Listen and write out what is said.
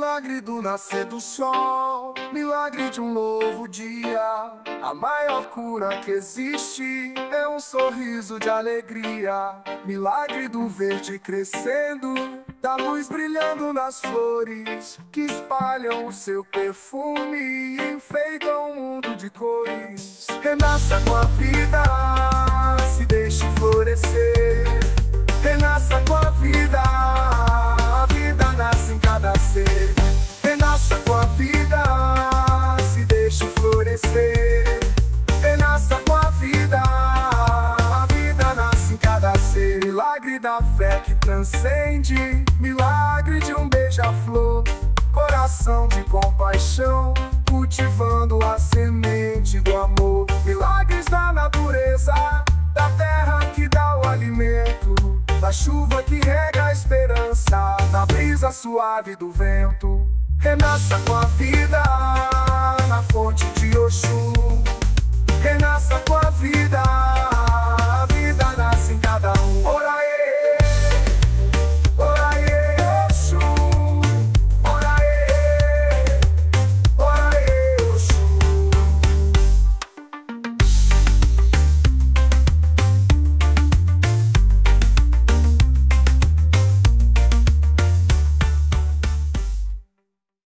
Milagre do nascer do sol, milagre de um novo dia. A maior cura que existe é um sorriso de alegria. Milagre do verde crescendo, da luz brilhando nas flores, que espalham o seu perfume e enfeitam o mundo de cores. Renasça com a vida, se deixe florescer. Renasça com a vida nasce em cada ser. Renasça com a vida, se deixe florescer. Renasça com a vida nasce em cada ser. Milagre da fé que transcende, milagre de um beija-flor, coração de compaixão, cultivando a semente do amor. Milagres da natureza, da terra que dá o alimento, da chuva que rega a esperança, na brisa suave do vento. Renasça com a vida na fonte de Oxum. Renasça com a vida